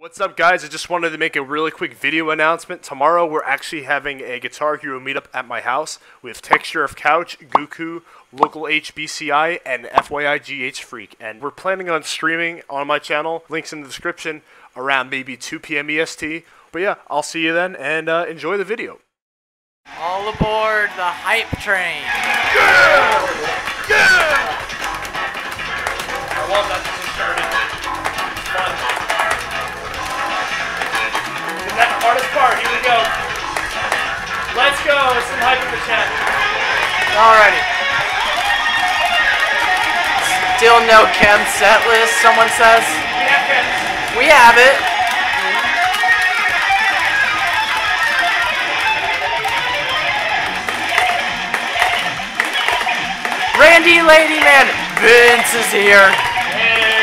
What's up, guys? I just wanted to make a really quick video announcement. Tomorrow we're actually having a Guitar Hero meetup at my house with Texture of Couch, Guku, Local HBCI, and FYI GH Freak. And we're planning on streaming on my channel, links in the description, around maybe 2 p.m. EST. But yeah, I'll see you then, and enjoy the video. All aboard the hype train. Yeah! Yeah! I love that this is starting. It's fun. That's the hardest part. Here we go. Let's go. Some hype in the chat. Alrighty. Still no chem set list, someone says. We have chems. We have it. Randy Lady Man, Vince is here. Hey.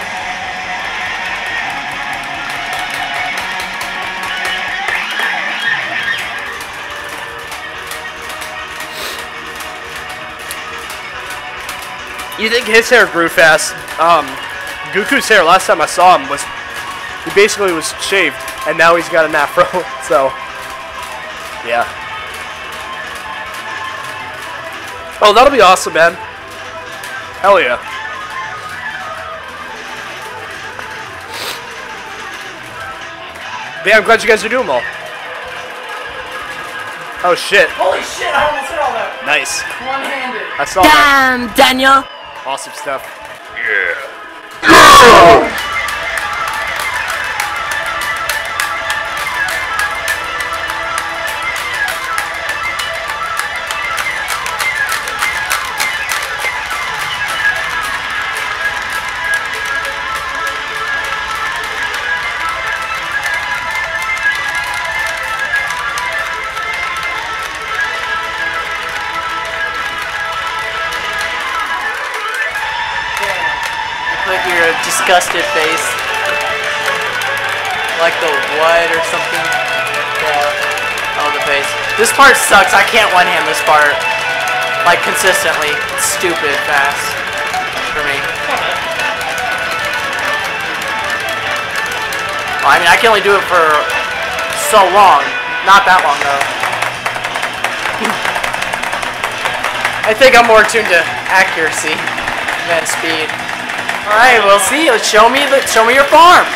You think his hair grew fast? Goku's hair, last time I saw him, he basically was shaved, and now he's got an afro, so, yeah. Oh, that'll be awesome, man. Hell yeah. Yeah, I'm glad you guys are doing well. Oh, shit. Holy shit, I almost hit all that. Nice. One-handed. I saw that. Damn, Daniel. Awesome stuff. Yeah. Put your disgusted face. Like the what or something. Yeah. Oh, the face. This part sucks. I can't one-hand this part. Like, consistently. It's stupid fast. For me. Well, I mean, I can only do it for so long. Not that long, though. I think I'm more tuned to accuracy than speed. All right, we'll see. Show me your farm.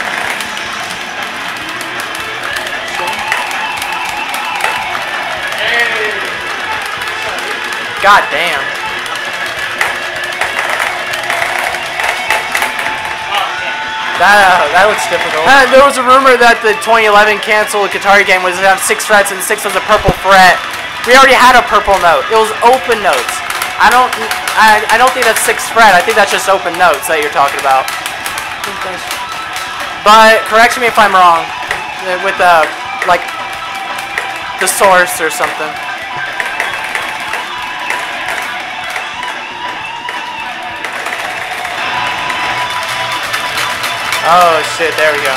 God damn. That looks difficult. There was a rumor that the 2011 canceled Guitar game was on 6 frets and 6 was a purple fret. We already had a purple note. It was open notes. I don't think that's 6th fret. I think that's just open notes that you're talking about. But correct me if I'm wrong. With like the source or something. Oh shit! There we go.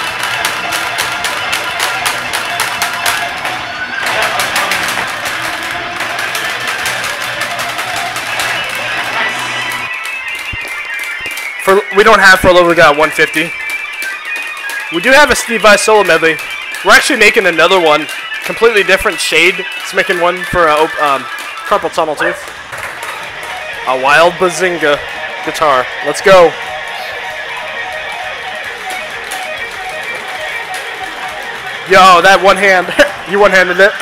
We don't have for a little, we got 150. We do have a Steve Vai solo medley. We're actually making another one, completely different shade. It's making one for Carpal Tunnel too. A Wild Bazinga guitar. Let's go. Yo, that one hand. You one-handed it.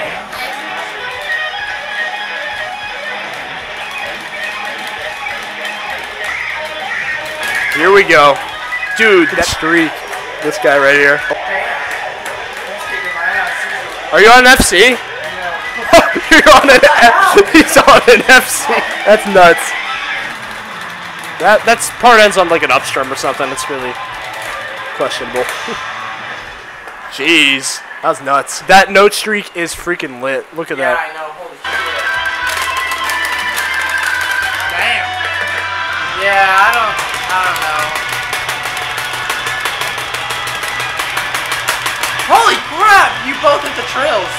Here we go. Dude, that streak. This guy right here. Are you on an FC? You're on an He's on an FC. That's nuts. That's part ends on like an upstrum or something. It's really questionable. Jeez. That was nuts. That note streak is freaking lit. Look at that. Yeah, I know. Holy shit. Damn. Yeah, I don't know. Holy crap! You both hit the trills.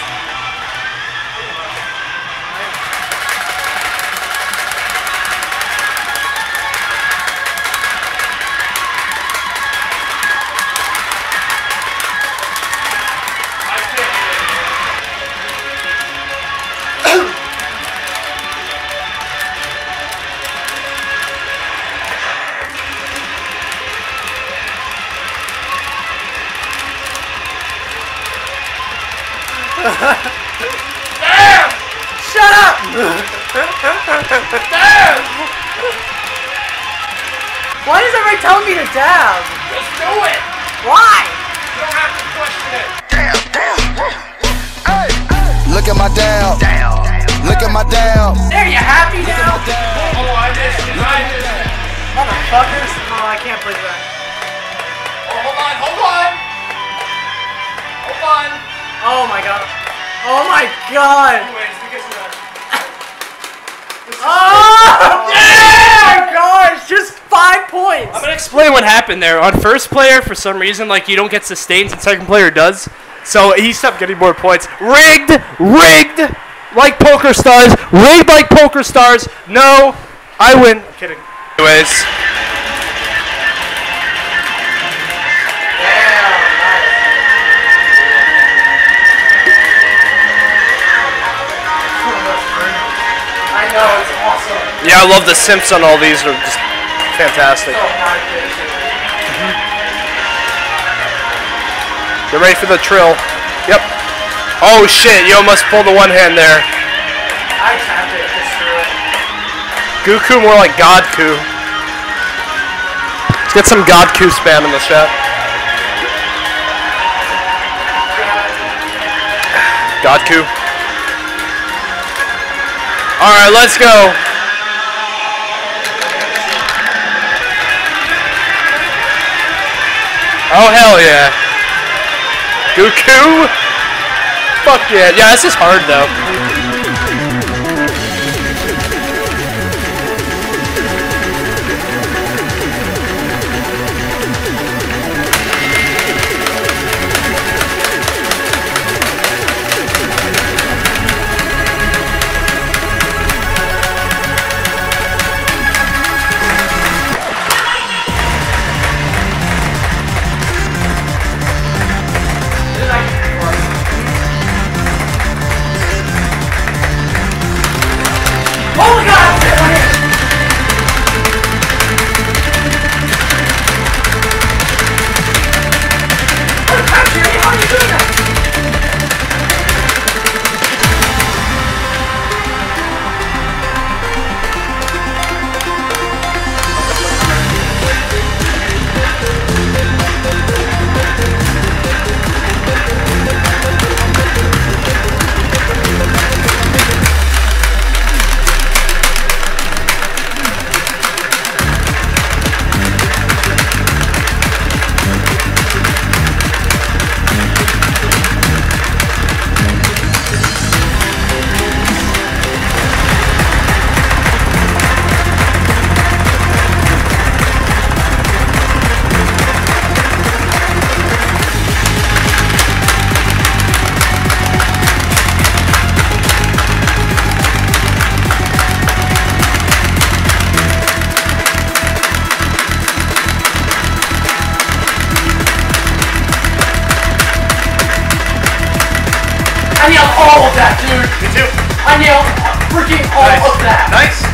Damn! Shut up! Damn! Why is everybody telling me to dab? Just do it! Why? You don't have to question it. Look at my dab. Look at my dab. There, you happy now? Oh, I missed it. I missed it. Motherfuckers. Oh, I can't believe that. Oh, hold on, hold on. Hold on. Oh my god. Oh my god. Anyways, because of that. Oh! Yeah! Oh my gosh, just 5 points. I'm gonna explain what happened there. On first player, for some reason, like you don't get sustains, and second player does. So he stopped getting more points. Rigged, like Poker Stars. Rigged like Poker Stars. No, I win. I'm kidding. Anyways, I know, it's awesome. yeah, I love the simps on all these. Are just fantastic. Get ready for the trill. Yep. Oh shit! You almost pulled the one hand there. I tapped it, just threw it. Goku more like Godku. Let's get some Godku spam in the chat. Godku. Alright, let's go. Oh hell yeah. Goku? Fuck yeah. Yeah, this is hard though. Oh my god! How are you doing that? I nailed all of that, dude. Me too. I nailed freaking all of that. Nice.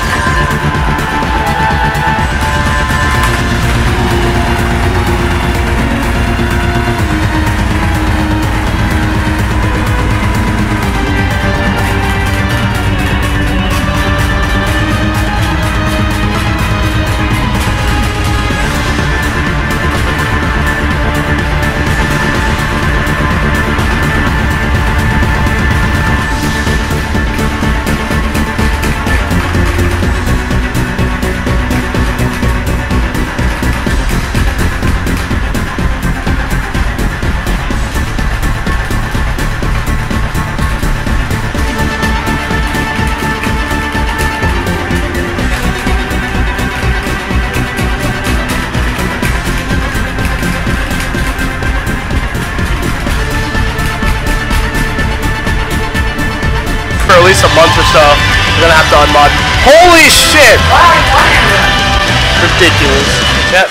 For at least a month or so, we're gonna have to unmod. Holy shit! Ridiculous. Yep.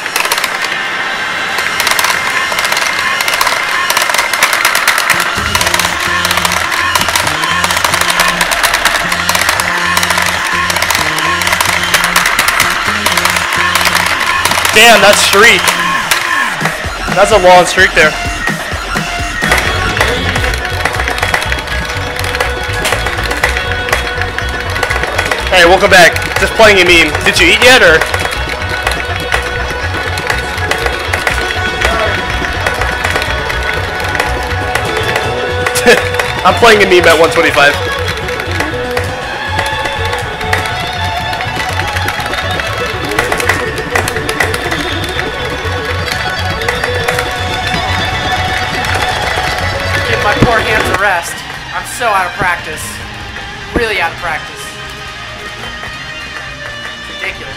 Damn, that streak. That's a long streak there. Hey, welcome back. Just playing a meme. Did you eat yet, or? I'm playing a meme at 125. Give my poor hands a rest. I'm so out of practice. Really out of practice. Ridiculous.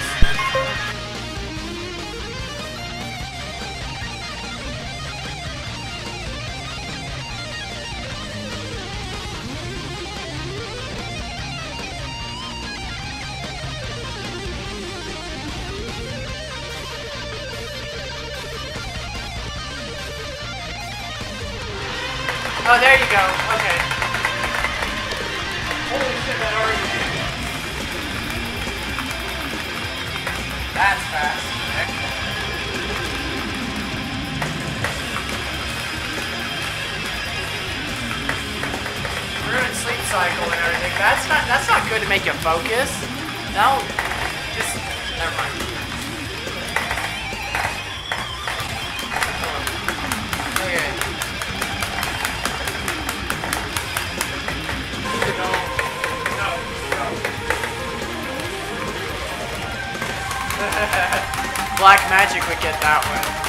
Oh, there you go. Okay. Holy shit, that already. That's fast. Excellent. Ruined sleep cycle and everything. That's not good to make you focus. No. Just never mind. Okay. Black Magic would get that one.